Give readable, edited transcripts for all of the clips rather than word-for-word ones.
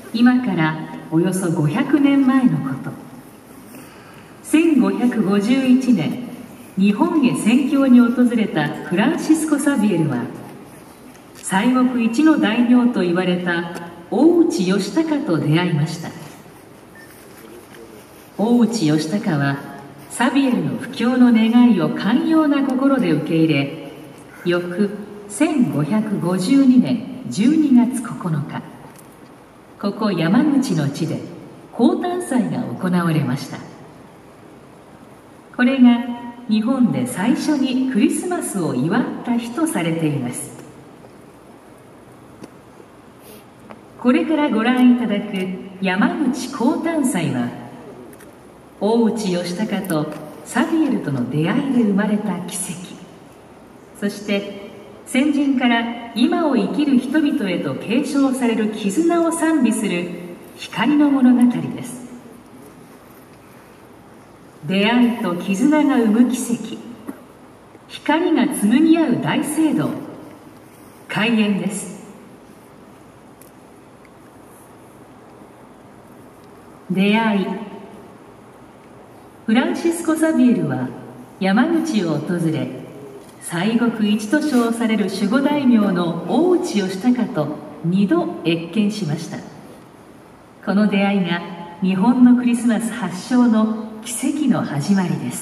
今からおよそ500年前のこと、1551年、日本へ宣教に訪れたフランシスコ・サビエルは、西国一の大名と言われた大内義隆と出会いました。大内義隆はサビエルの布教の願いを寛容な心で受け入れ、翌1552年12月9日、ここ山口の地で降誕祭が行われました。これが日本で最初にクリスマスを祝った日とされています。これからご覧いただく山口降誕祭は、大内義隆とサビエルとの出会いで生まれた奇跡、そして先人から今を生きる人々へと継承される絆を賛美する光の物語です。出会いと絆が生む奇跡、光が紡ぎ合う大聖堂、開演です。出会い。フランシスコ・サビエルは山口を訪れ、西国一と称される守護大名の大内義隆と2度謁見しました。この出会いが日本のクリスマス発祥の奇跡の始まりです。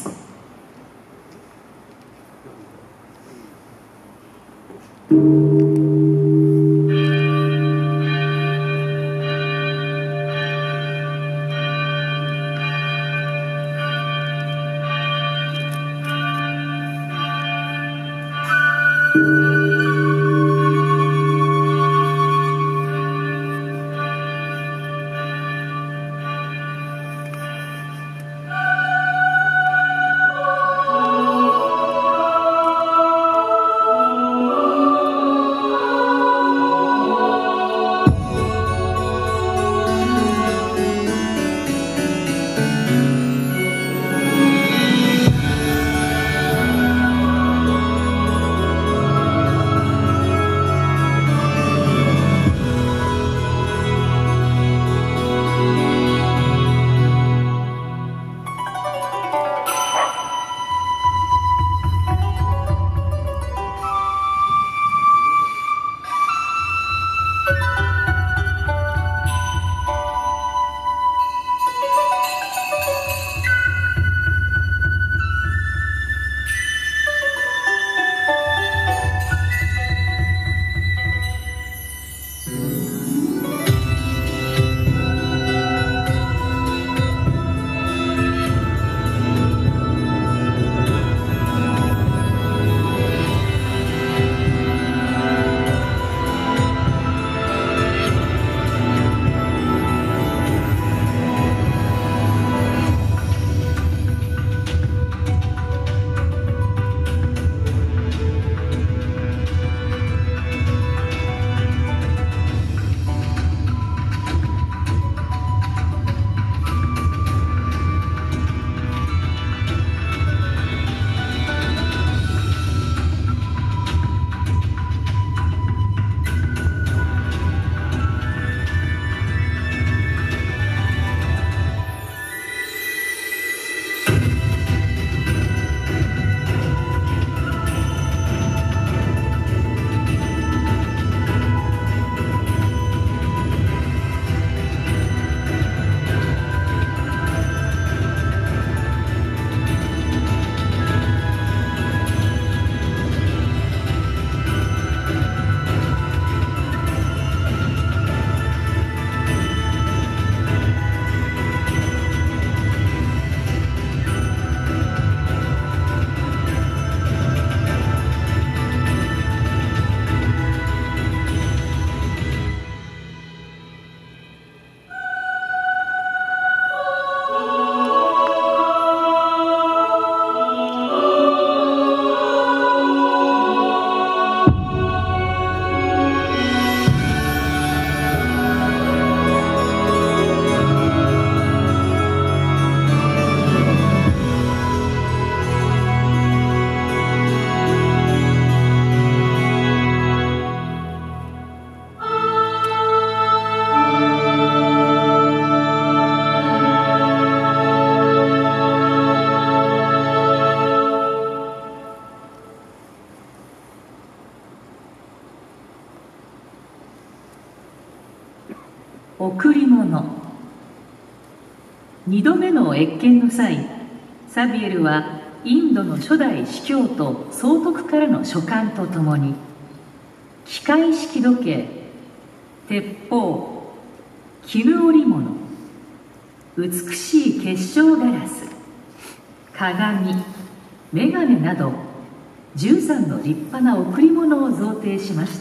贈り物。2度目の謁見の際、サビエルはインドの初代司教と総督からの書簡とともに、機械式時計、鉄砲、絹織物、美しい結晶ガラス、鏡、眼鏡など13の立派な贈り物を贈呈しました。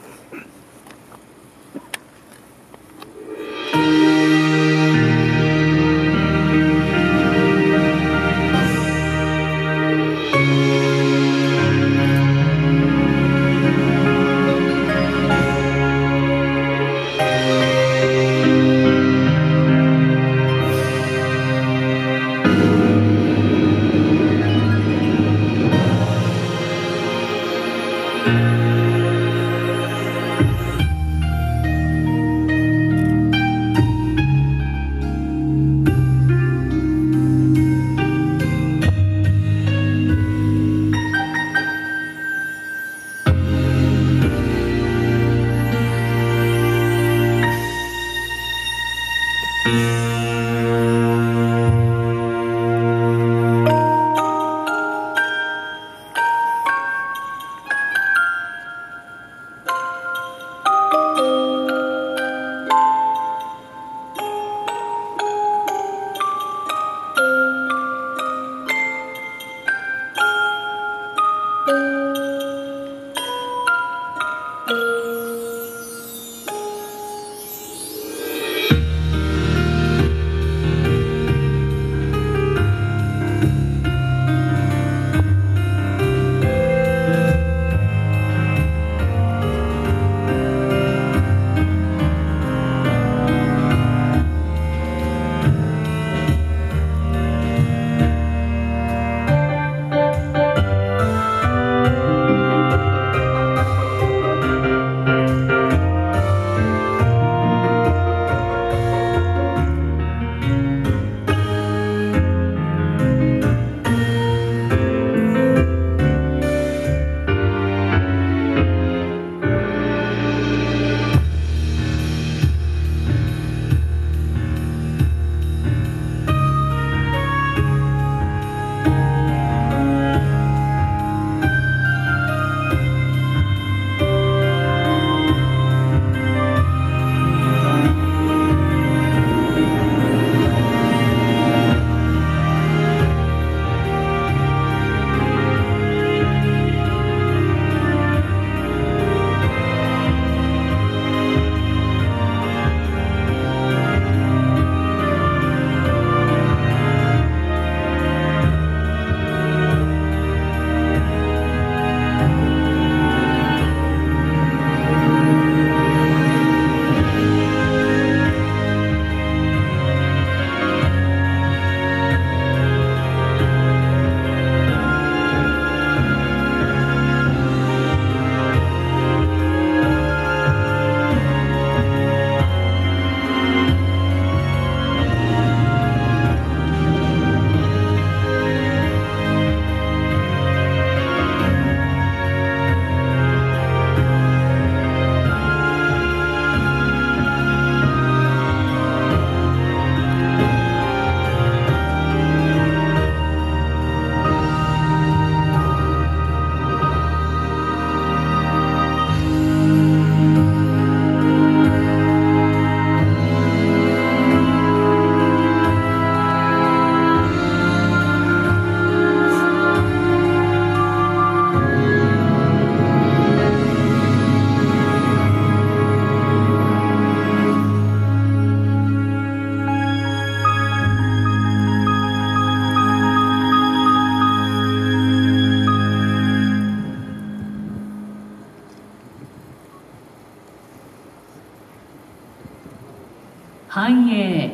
繁栄。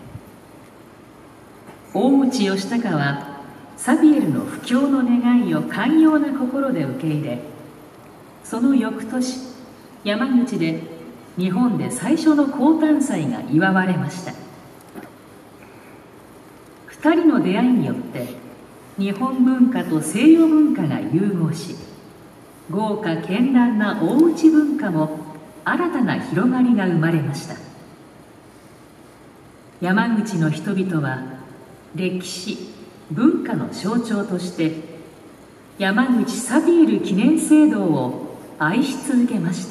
大内義高はサビエルの布教の願いを寛容な心で受け入れ、その翌年山口で日本で最初の降誕祭が祝われました。2人の出会いによって日本文化と西洋文化が融合し、豪華絢爛な大内文化も新たな広がりが生まれました。 山口の人々は歴史文化の象徴として山口サビエル記念聖堂を愛し続けました。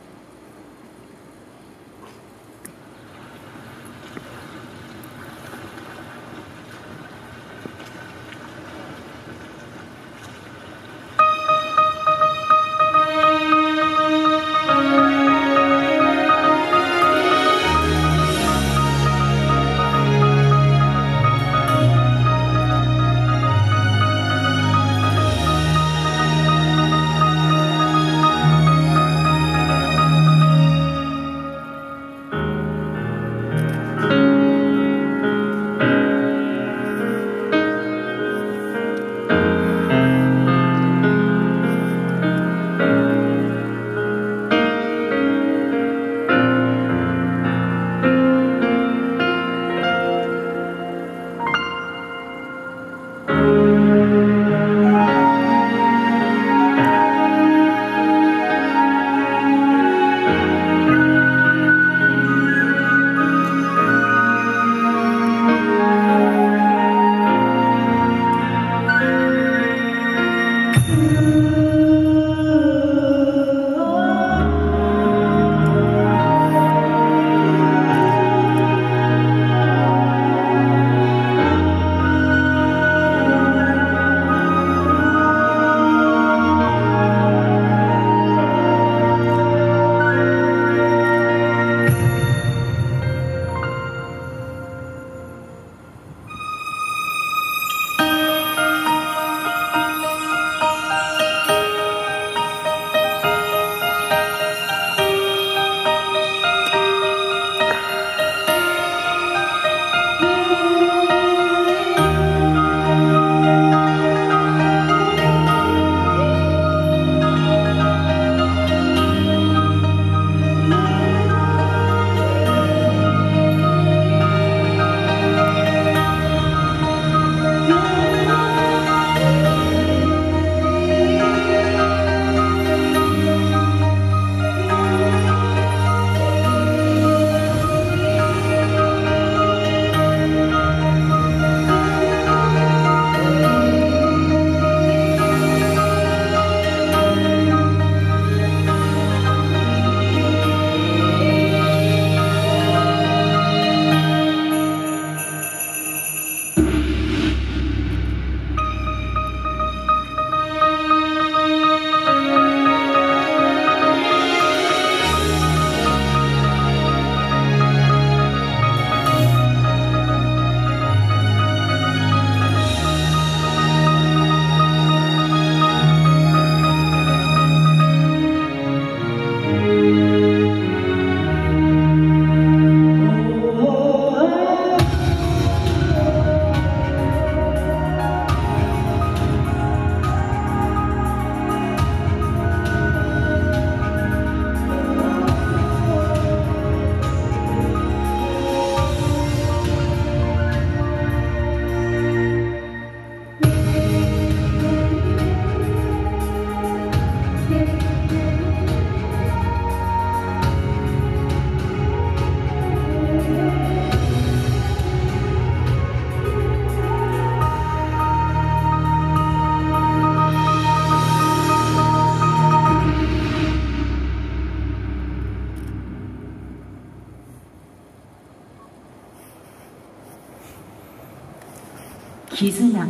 絆。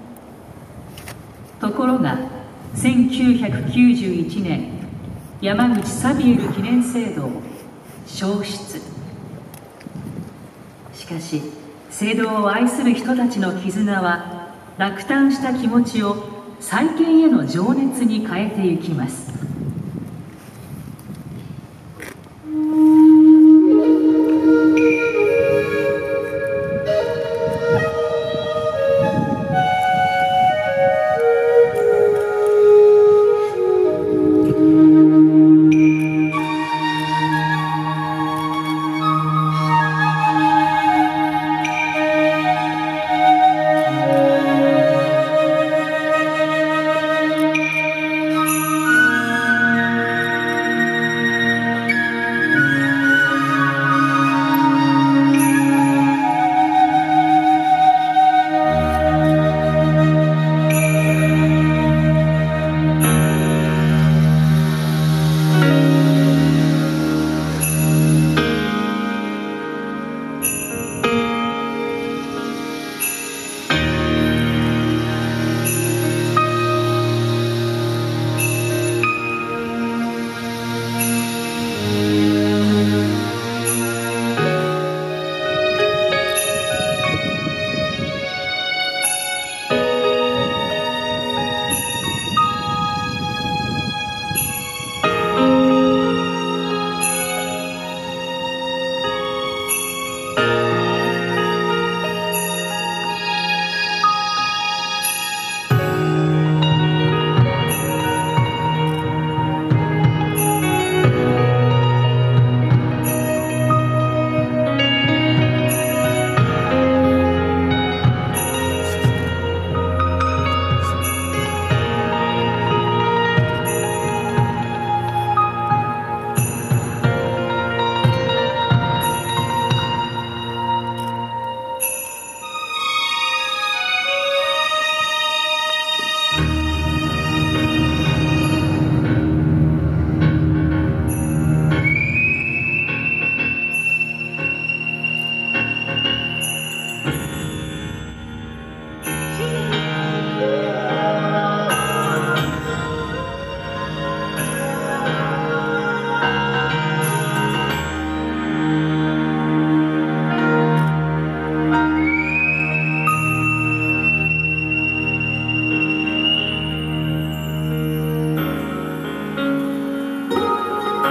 ところが1991年山口サビエル記念聖堂焼失。しかし聖堂を愛する人たちの絆は落胆した気持ちを再建への情熱に変えていきます。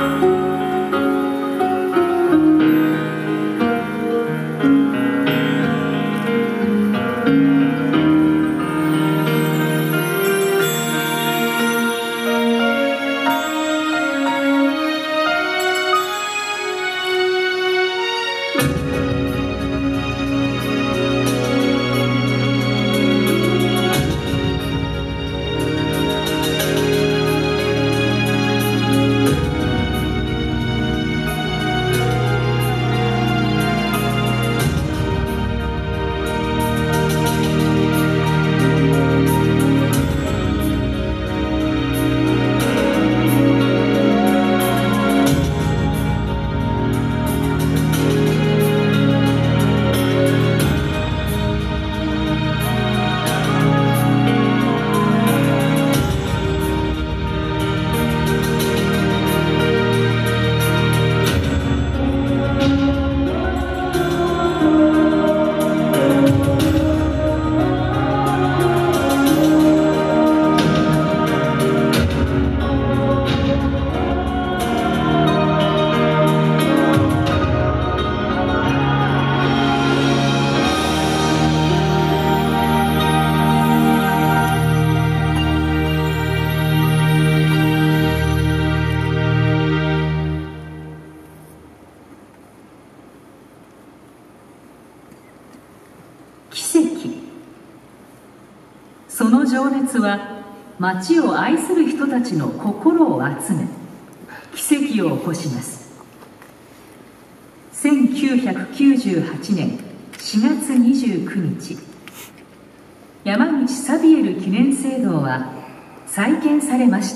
その情熱は町を愛する人たちの心を集め奇跡を起こします。1998年4月29日、山口サビエル記念聖堂は再建されました。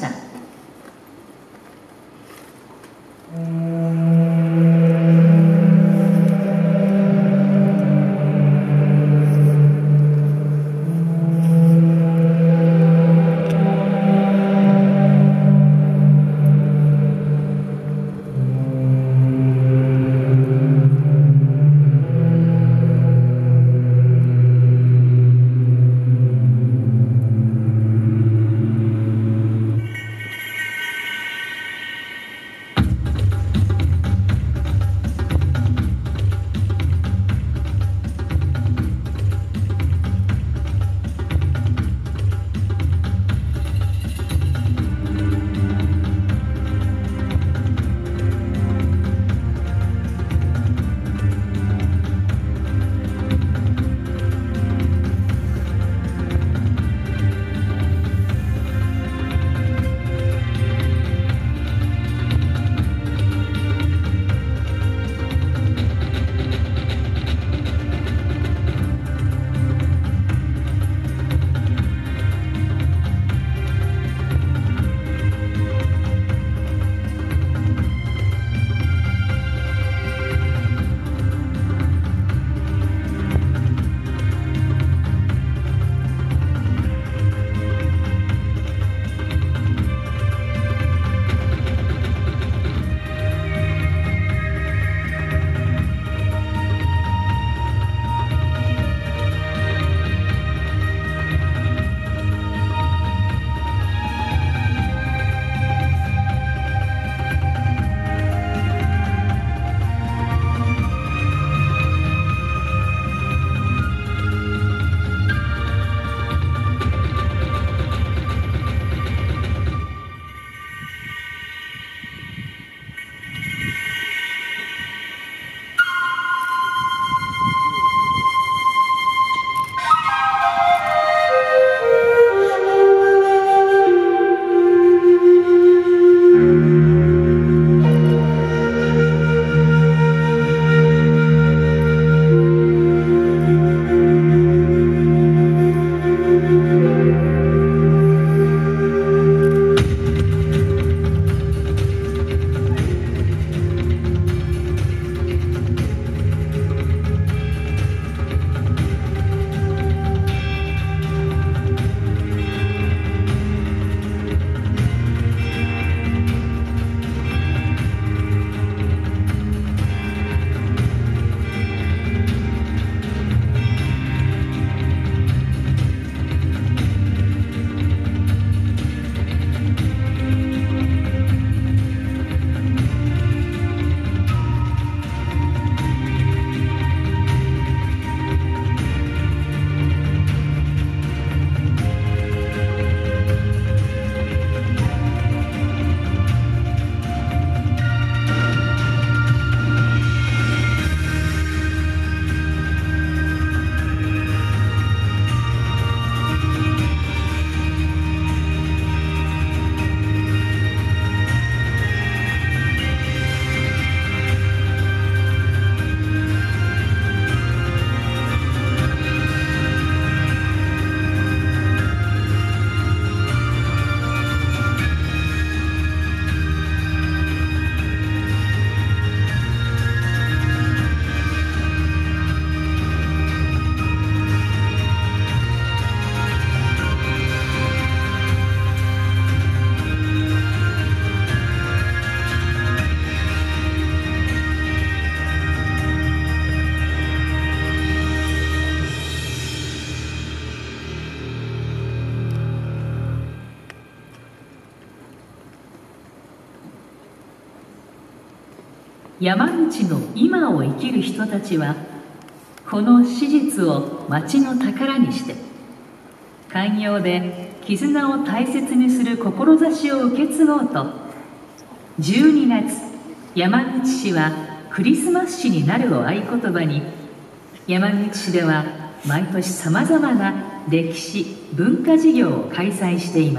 山口の今を生きる人たちは、この史実を町の宝にして、寛容で絆を大切にする志を受け継ごうと、12月、山口市はクリスマス市になるを合言葉に、山口市では毎年さまざまな歴史・文化事業を開催しています。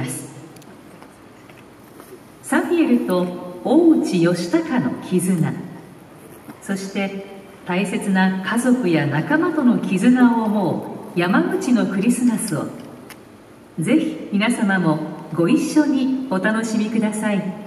サフィエルと大内義隆の絆、そして大切な家族や仲間との絆を思う山口のクリスマスを、ぜひ皆様もご一緒にお楽しみください。